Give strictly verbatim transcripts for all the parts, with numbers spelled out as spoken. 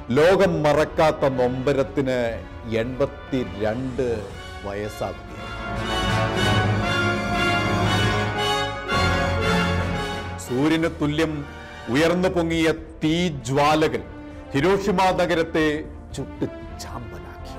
ലോകം മറക്കാത്ത നൊമ്പരത്തിന് എൺപത്തിരണ്ട് വയസ്സാകുകയാണ്. സൂര്യന് തുല്യം ഉയർന്നു പൊങ്ങിയ തീജ്വാലകൾ ഹിരോഷിമ നഗരത്തെ ചുട്ട് ചാമ്പലാക്കി.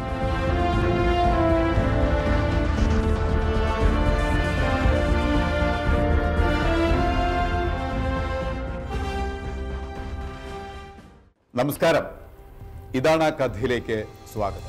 നമസ്കാരം, ഇതാണ് ആ കഥയിലേക്ക് സ്വാഗതം.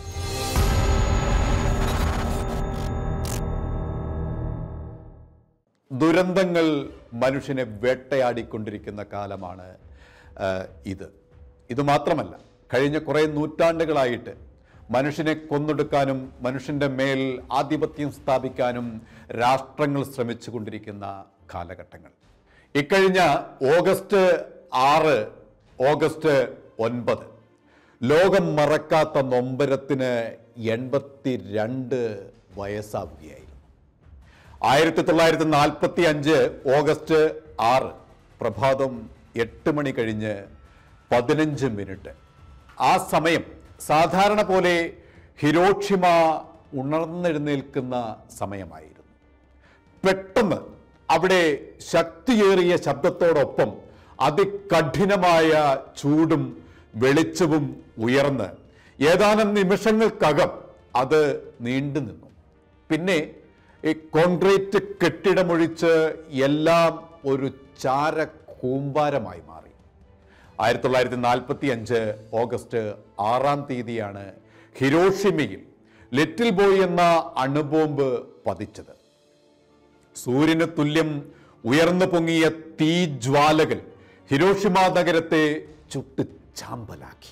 ദുരന്തങ്ങൾ മനുഷ്യനെ വേട്ടയാടിക്കൊണ്ടിരിക്കുന്ന കാലമാണ് ഇത്. ഇത് മാത്രമല്ല, കഴിഞ്ഞ കുറേ നൂറ്റാണ്ടുകളായിട്ട് മനുഷ്യനെ കൊന്നൊടുക്കാനും മനുഷ്യൻ്റെ മേൽ ആധിപത്യം സ്ഥാപിക്കാനും രാഷ്ട്രങ്ങൾ ശ്രമിച്ചു കൊണ്ടിരിക്കുന്ന കാലഘട്ടങ്ങൾ. ഇക്കഴിഞ്ഞ ഓഗസ്റ്റ് ആറ് ഓഗസ്റ്റ് ഒൻപത് ലോകം മറക്കാത്ത നൊമ്പരത്തിന് എൺപത്തി രണ്ട് വയസ്സാവുകയായിരുന്നു. ആയിരത്തി തൊള്ളായിരത്തി നാൽപ്പത്തി അഞ്ച് ഓഗസ്റ്റ് ആറ് പ്രഭാതം എട്ട് മണി കഴിഞ്ഞ് പതിനഞ്ച് മിനിറ്റ്. ആ സമയം സാധാരണ പോലെ ഹിരോഷിമ ഉണർന്നെഴുന്നേൽക്കുന്ന സമയമായിരുന്നു. പെട്ടെന്ന് അവിടെ ശക്തിയേറിയ ശബ്ദത്തോടൊപ്പം അതികഠിനമായ ചൂടും വെളിച്ചവും ഉയർന്ന് ഏതാനും നിമിഷങ്ങൾക്കകം അത് നീണ്ടു നിന്നു. പിന്നെ ഈ കോൺക്രീറ്റ് കെട്ടിടമൊഴിച്ച് എല്ലാം ഒരു ചാര കൂമ്പാരമായി മാറി. ആയിരത്തി തൊള്ളായിരത്തി നാൽപ്പത്തി അഞ്ച് ഓഗസ്റ്റ് ആറാം തീയതിയാണ് ഹിരോഷിമയിൽ ലിറ്റിൽ ബോയ് എന്ന അണുബോംബ് പതിച്ചത്. സൂര്യന് തുല്യം ഉയർന്നു പൊങ്ങിയ തീജ്വാലകൾ ഹിരോഷിമ നഗരത്തെ ചുട്ട് ചാമ്പലാക്കി.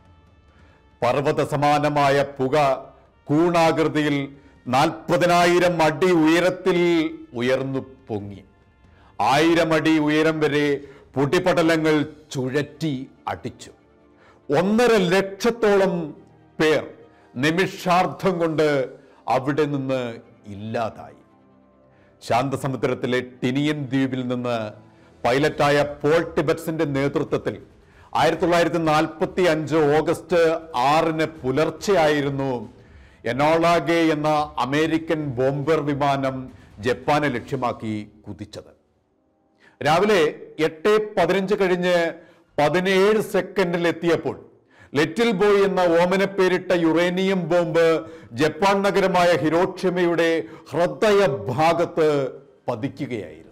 പർവ്വത സമാനമായ പുക കൂണാകൃതിയിൽ നാൽപ്പതിനായിരം അടി ഉയരത്തിൽ ഉയർന്നു പൊങ്ങി. ആയിരം അടി ഉയരം വരെ പൊടിപടലങ്ങൾ ചുഴറ്റി അടിച്ചു. ഒന്നര ലക്ഷത്തോളം പേർ നിമിഷാർദ്ധം കൊണ്ട് അവിടെ നിന്ന് ഇല്ലാതായി. ശാന്തസമുദ്രത്തിലെ ടിനിയൻ ദ്വീപിൽ നിന്ന് പൈലറ്റായ പോൾ ടിബറ്റ്സിന്റെ നേതൃത്വത്തിൽ ആയിരത്തി തൊള്ളായിരത്തി നാൽപ്പത്തി അഞ്ച് ഓഗസ്റ്റ് ആറിന് പുലർച്ചെയായിരുന്നു എനോളാഗെ എന്ന അമേരിക്കൻ ബോംബർ വിമാനം ജപ്പാനെ ലക്ഷ്യമാക്കി കുതിച്ചത്. രാവിലെ എട്ട് പതിനഞ്ച് കഴിഞ്ഞ് പതിനേഴ് സെക്കൻഡിൽ എത്തിയപ്പോൾ ലിറ്റിൽ ബോയ് എന്ന ഓമന പേരിട്ട യുറേനിയം ബോംബ് ജപ്പാൻ നഗരമായ ഹിരോഷിമയുടെ ഹൃദയ ഭാഗത്ത് പതിക്കുകയായിരുന്നു.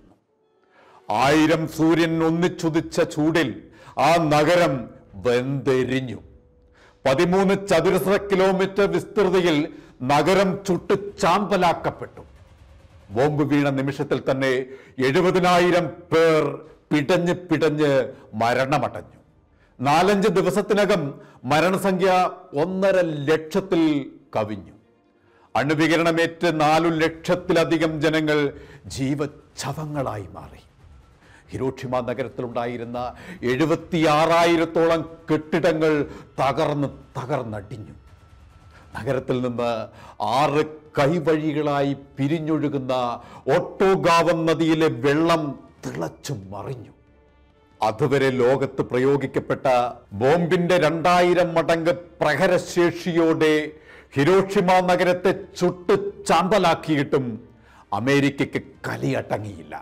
ആയിരം സൂര്യൻ ഒന്നിച്ചുദിച്ച ചൂടിൽ ആ നഗരം വെന്തെരിഞ്ഞു. പതിമൂന്ന് ചതുരശ്ര കിലോമീറ്റർ വിസ്തൃതിയിൽ നഗരം ചുട്ട് ചാമ്പലാക്കപ്പെട്ടു. ബോംബ് വീണ നിമിഷത്തിൽ തന്നെ എഴുപതിനായിരം പേർ പിടഞ്ഞ് പിടഞ്ഞ് മരണമടഞ്ഞു. നാലഞ്ച് ദിവസത്തിനകം മരണസംഖ്യ ഒന്നര ലക്ഷത്തിൽ കവിഞ്ഞു. അണുവികിരണമേറ്റ് നാലു ലക്ഷത്തിലധികം ജനങ്ങൾ ജീവച്ഛവങ്ങളായി മാറി. ഹിരോഷിമ നഗരത്തിലുണ്ടായിരുന്ന എഴുപത്തി ആറായിരത്തോളം കെട്ടിടങ്ങൾ തകർന്ന് തകർന്നടിഞ്ഞു. നഗരത്തിൽ നിന്ന് ആറ് കൈവഴികളായി പിരിഞ്ഞൊഴുകുന്ന ഒട്ടോഗാവൻ നദിയിലെ വെള്ളം തിളച്ചു മറിഞ്ഞു. അതുവരെ ലോകത്ത് പ്രയോഗിക്കപ്പെട്ട ബോംബിന്റെ രണ്ടായിരം മടങ്ങ് പ്രഹരശേഷിയോടെ ഹിരോഷിമ നഗരത്തെ ചുട്ട് ചാമ്പലാക്കിയിട്ടും അമേരിക്കയ്ക്ക് കലിയടങ്ങിയില്ല.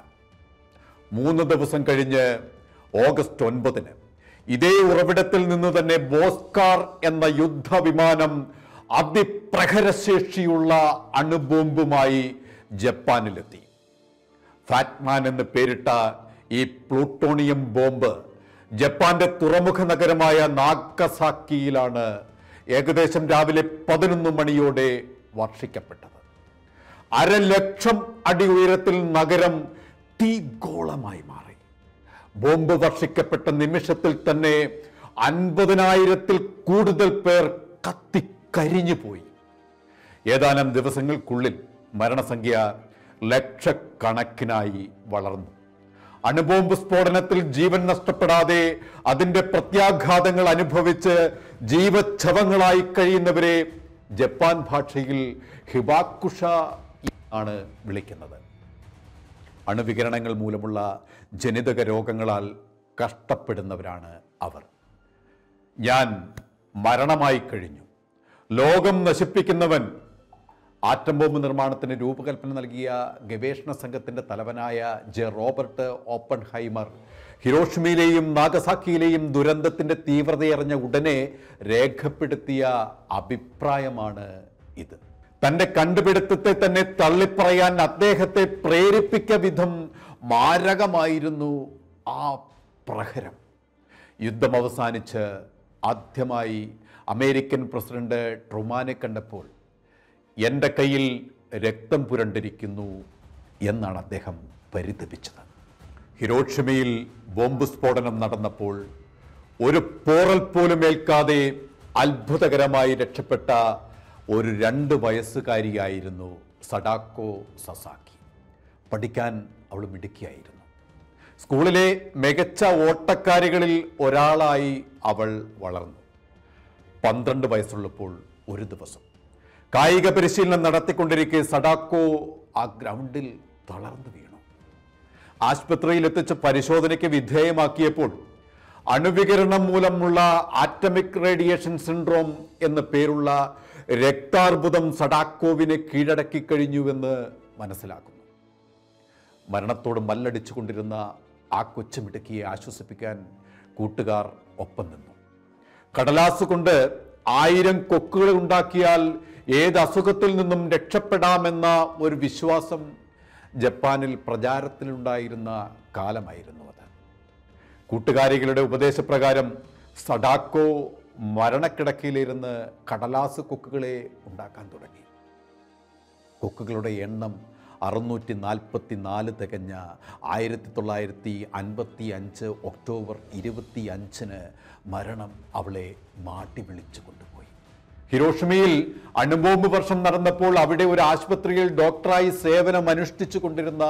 മൂന്ന് ദിവസം കഴിഞ്ഞ് ഓഗസ്റ്റ് ഒൻപതിന് ഇതേ ഉറവിടത്തിൽ നിന്ന് തന്നെ ബോസ്കാർ എന്ന യുദ്ധവിമാനം അതിപ്രഹരശേഷിയുള്ള അണുബോംബുമായി ജപ്പാനിലെത്തി. ഫാറ്റ്മാൻ എന്ന് പേരിട്ട ഈ പ്ലൂട്ടോണിയം ബോംബ് ജപ്പാന്റെ തുറമുഖ നഗരമായ നാഗസാക്കിയിലാണ് ഏകദേശം രാവിലെ പതിനൊന്ന് മണിയോടെ വർഷിക്കപ്പെട്ടത്. അരലക്ഷം അടി ഉയരത്തിൽ നഗരം തീഗോളമായി മാറി. ബോംബ് വർഷിക്കപ്പെട്ട നിമിഷത്തിൽ തന്നെ അൻപതിനായിരത്തിൽ കൂടുതൽ പേർ കത്തിക്കരിഞ്ഞു പോയി. ഏതാനും ദിവസങ്ങൾക്കുള്ളിൽ മരണസംഖ്യ ലക്ഷക്കണക്കിനായി വളർന്നു. അണുബോംബ് സ്ഫോടനത്തിൽ ജീവൻ നഷ്ടപ്പെടാതെ അതിന്റെ പ്രത്യാഘാതങ്ങൾ അനുഭവിച്ച് ജീവച്ഛവങ്ങളായി കഴിയുന്നവരെ ജപ്പാൻ ഭാഷയിൽ ഹിബാക്കുഷ ആണ് വിളിക്കുന്നത്. അണുവികിരണങ്ങൾ മൂലമുള്ള ജനിതക രോഗങ്ങളാൽ കഷ്ടപ്പെടുന്നവരാണ് അവർ. ഞാൻ മരണമായി കഴിഞ്ഞു. ലോകം നശിപ്പിക്കുന്നവൻ ആറ്റം ബോംബ് നിർമ്മാണത്തിന് രൂപകൽപ്പന നൽകിയ ഗവേഷണ സംഘത്തിൻ്റെ തലവനായ ജെ റോബർട്ട് ഓപ്പൺഹൈമർ ഹിരോഷിമയിലെയും നാഗസാക്കിയിലെയും ദുരന്തത്തിൻ്റെ തീവ്രതയറിഞ്ഞ ഉടനെ രേഖപ്പെടുത്തിയ അഭിപ്രായമാണ് ഇത്. തൻ്റെ കണ്ടുപിടുത്തത്തെ തന്നെ തള്ളിപ്പറയാൻ അദ്ദേഹത്തെ പ്രേരിപ്പിക്ക വിധം മാരകമായിരുന്നു ആ പ്രഹരം. യുദ്ധം അവസാനിച്ച് ആദ്യമായി അമേരിക്കൻ പ്രസിഡന്റ് ട്രൂമാനെ കണ്ടപ്പോൾ എൻ്റെ കയ്യിൽ രക്തം പുരണ്ടിരിക്കുന്നു എന്നാണ് അദ്ദേഹം പരിതപിച്ചത്. ഹിരോഷിമയിൽ ബോംബ് സ്ഫോടനം നടന്നപ്പോൾ ഒരു പോറൽ പോലും ഏൽക്കാതെ അത്ഭുതകരമായി രക്ഷപ്പെട്ട ഒരു രണ്ട് വയസ്സുകാരിയായിരുന്നു സഡാക്കോ സസാക്കി. പഠിക്കാൻ അവൾ മിടുക്കിയായിരുന്നു. സ്കൂളിലെ മികച്ച ഓട്ടക്കാരികളിൽ ഒരാളായി അവൾ വളർന്നു. പന്ത്രണ്ട് വയസ്സുള്ളപ്പോൾ ഒരു ദിവസം കായിക പരിശീലനം നടത്തിക്കൊണ്ടിരിക്കെ സഡാക്കോ ആ ഗ്രൗണ്ടിൽ തളർന്നു വീണു. ആശുപത്രിയിൽ എത്തിച്ച് പരിശോധനയ്ക്ക് വിധേയമാക്കിയപ്പോൾ അണുവികിരണം മൂലമുള്ള ആറ്റമിക് റേഡിയേഷൻ സിൻഡ്രോം എന്ന പേരുള്ള രക്താർബുദം സഡാക്കോവിനെ കീഴടക്കി കഴിഞ്ഞുവെന്ന് മനസ്സിലാക്കുന്നു. മരണത്തോട് മല്ലടിച്ചു കൊണ്ടിരുന്ന ആ കൊച്ചുമിടുക്കിയെ ആശ്വസിപ്പിക്കാൻ കൂട്ടുകാർ ഒപ്പം നിന്നു. കടലാസ് കൊണ്ട് ആയിരം കൊക്കുകൾ ഉണ്ടാക്കിയാൽ ഏത് അസുഖത്തിൽ നിന്നും രക്ഷപ്പെടാമെന്ന ഒരു വിശ്വാസം ജപ്പാനിൽ പ്രചാരത്തിലുണ്ടായിരുന്ന കാലമായിരുന്നു അത്. കൂട്ടുകാരികളുടെ ഉപദേശപ്രകാരം സഡാക്കോ മരണക്കിടക്കയിലിരുന്ന് കടലാസ് കൊക്കുകളെ ഉണ്ടാക്കാൻ തുടങ്ങി. കൊക്കുകളുടെ എണ്ണം അറുന്നൂറ്റി നാൽപ്പത്തി നാല് തികഞ്ഞ ആയിരത്തി തൊള്ളായിരത്തി അൻപത്തി അഞ്ച് ഒക്ടോബർ ഇരുപത്തി അഞ്ചിന് മരണം അവളെ മാട്ടി വിളിച്ചു കൊണ്ടുപോയി. ഹിരോഷിമയിൽ അണുബോംബ് വർഷം നടന്നപ്പോൾ അവിടെ ഒരു ആശുപത്രിയിൽ ഡോക്ടറായി സേവനം അനുഷ്ഠിച്ചു കൊണ്ടിരുന്ന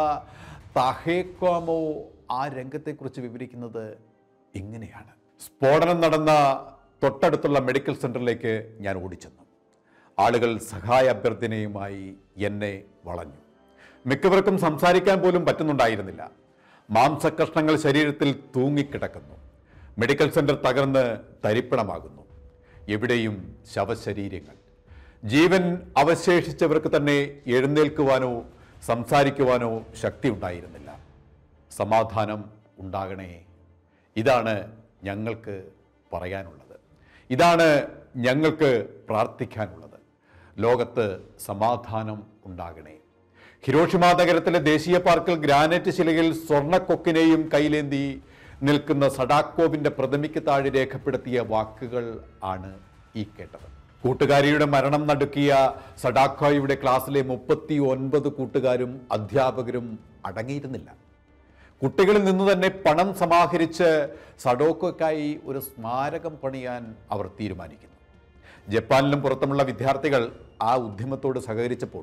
താഹേക്വാമോ ആ രംഗത്തെക്കുറിച്ച് വിവരിക്കുന്നത് ഇങ്ങനെയാണ്. സ്ഫോടനം നടന്ന തൊട്ടടുത്തുള്ള മെഡിക്കൽ സെൻ്ററിലേക്ക് ഞാൻ ഓടിച്ചെന്നു. ആളുകൾ സഹായ അഭ്യർത്ഥനയുമായി എന്നെ വളഞ്ഞു. മിക്കവർക്കും സംസാരിക്കാൻ പോലും പറ്റുന്നുണ്ടായിരുന്നില്ല. മാംസകഷ്ണങ്ങൾ ശരീരത്തിൽ തൂങ്ങിക്കിടക്കുന്നു. മെഡിക്കൽ സെൻ്റർ തകർന്ന് തരിപ്പണമാകുന്നു. എവിടെയും ശവശരീരങ്ങൾ. ജീവൻ അവശേഷിച്ചവർക്ക് തന്നെ എഴുന്നേൽക്കുവാനോ സംസാരിക്കുവാനോ ശക്തി ഉണ്ടായിരുന്നില്ല. സമാധാനം ഉണ്ടാകണേ, ഇതാണ് ഞങ്ങൾക്ക് പറയാനുള്ളത്. ഇതാണ് ഞങ്ങൾക്ക് പ്രാർത്ഥിക്കാനുള്ളത്. ലോകത്ത് സമാധാനം ഉണ്ടാകണേ. ഹിരോഷിമ നഗരത്തിലെ ദേശീയ പാർക്കിൽ ഗ്രാനൈറ്റ് ശിലയിൽ സ്വർണ്ണക്കൊക്കിനെയും കൈലേന്തി നിൽക്കുന്ന സഡാക്കോവിൻ്റെ പ്രതിമയ്ക്ക് താഴെ രേഖപ്പെടുത്തിയ വാക്കുകൾ ആണ് ഈ കേട്ടത്. കൂട്ടുകാരിയുടെ മരണം നടുക്കിയ സഡാക്കോയുടെ ക്ലാസ്സിലെ മുപ്പത്തി ഒൻപത് കൂട്ടുകാരും അധ്യാപകരും അടങ്ങിയിരുന്നില്ല. കുട്ടികളിൽ നിന്ന് തന്നെ പണം സമാഹരിച്ച് സഡോക്കോയ്ക്കായി ഒരു സ്മാരകം പണിയാൻ അവർ തീരുമാനിക്കുന്നു. ജപ്പാനിലും പുറത്തുമുള്ള വിദ്യാർത്ഥികൾ ആ ഉദ്യമത്തോട് സഹകരിച്ചപ്പോൾ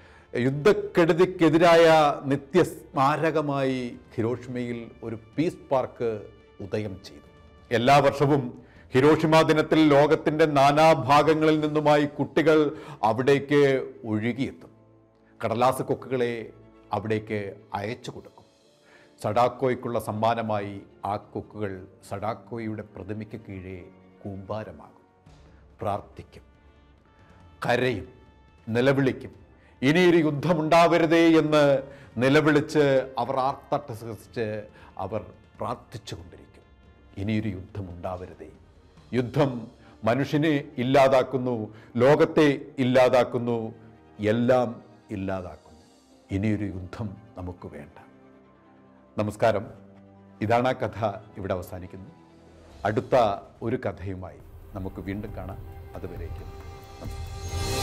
യുദ്ധക്കെടുതിക്കെതിരായ നിത്യസ്മാരകമായി ഹിരോഷിമയിൽ ഒരു പീസ് പാർക്ക് ഉദയം ചെയ്തു. എല്ലാ വർഷവും ഹിരോഷിമ ദിനത്തിൽ ലോകത്തിൻ്റെ നാനാഭാഗങ്ങളിൽ നിന്നുമായി കുട്ടികൾ അവിടേക്ക് ഒഴുകിയെത്തും. കടലാസ് കൊക്കുകളെ അവിടേക്ക് അയച്ചു കൊടുക്കും. സഡാക്കോയ്ക്കുള്ള സമ്മാനമായി ആ കൊക്കുകൾ സഡാക്കോയുടെ പ്രതിമയ്ക്ക് കീഴേ കൂമ്പാരമാകും. പ്രാർത്ഥിക്കും, കരയും, നിലവിളിക്കും. ഇനിയൊരു യുദ്ധമുണ്ടാവരുതേ എന്ന് നിലവിളിച്ച് അവർ ആർത്തട്ടഹസിച്ച് അവർ പ്രാർത്ഥിച്ചു കൊണ്ടിരിക്കും. ഇനിയൊരു യുദ്ധമുണ്ടാവരുതേ. യുദ്ധം മനുഷ്യനെ ഇല്ലാതാക്കുന്നു, ലോകത്തെ ഇല്ലാതാക്കുന്നു, എല്ലാം ഇല്ലാതാക്കുന്നു. ഇനിയൊരു യുദ്ധം നമുക്ക് വേണ്ട. നമസ്കാരം. ഇതാണ് ആ കഥ. ഇവിടെ അവസാനിക്കുന്നു. അടുത്ത ഒരു കഥയുമായി നമുക്ക് വീണ്ടും കാണാം. അതുവരേക്കും നമസ്കാരം.